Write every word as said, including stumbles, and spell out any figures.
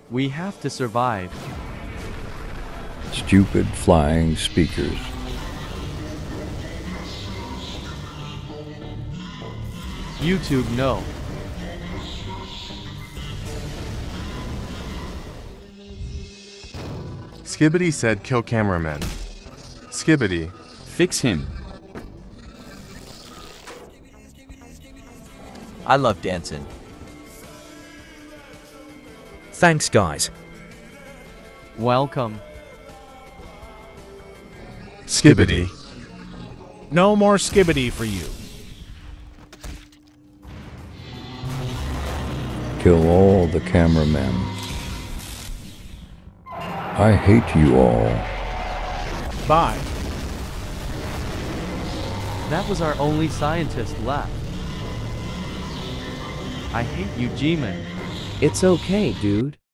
We have to survive. Stupid flying speakers. YouTube, no. Skibidi said kill cameraman. Skibidi. Fix him. I love dancing. Thanks, guys. Welcome. Skibidi. No more skibidi for you. Kill all the cameramen. I hate you all. Bye. That was our only scientist left. I hate you, G-Man. It's okay, dude.